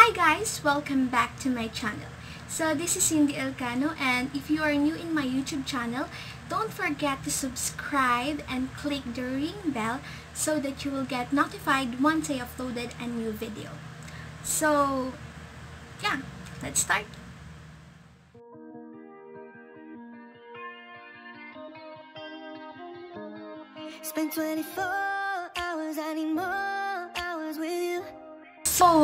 Hi guys! Welcome back to my channel. So this is Cindy Elcano, and if you are new in my YouTube channel, don't forget to subscribe and click the ring bell so that you will get notified once I uploaded a new video. So yeah, let's start. Spend 24 hours, I need more hours with you. So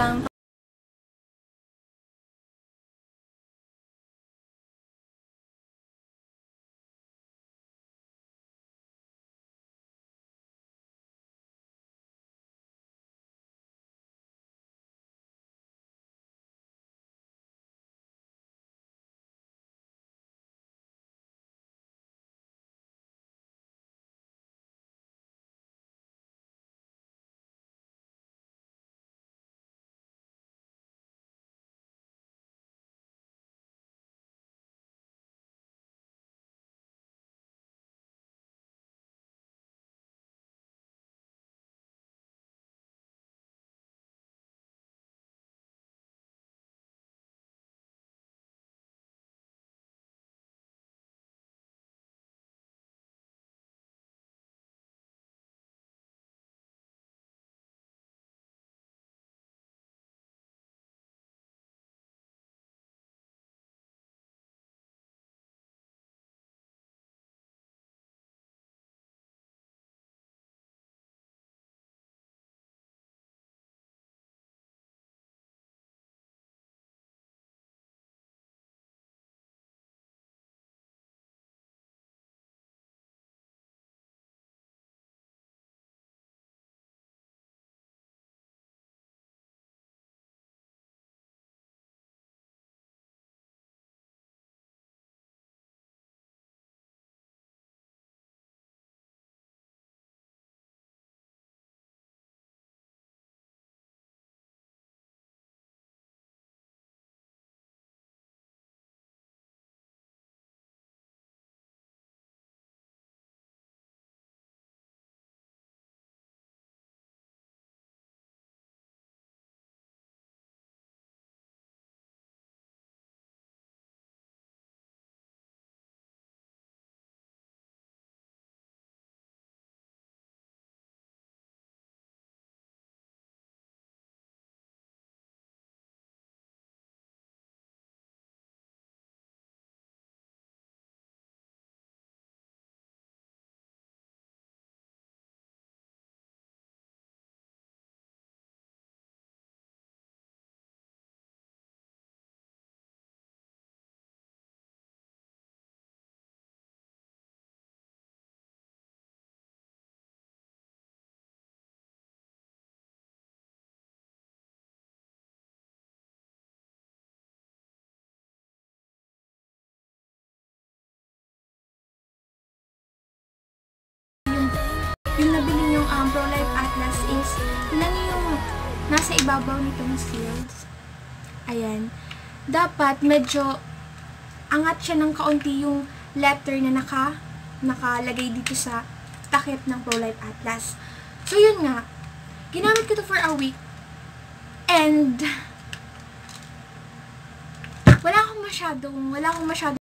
yung nabili yung Prolife Atlas is ilan yung nasa ibabaw nitong seals. Ayan. Dapat medyo angat siya ng kaunti yung letter na nakalagay dito sa takip ng Prolife Atlas. So yun nga. Ginamit ko to for a week. And wala akong masyadong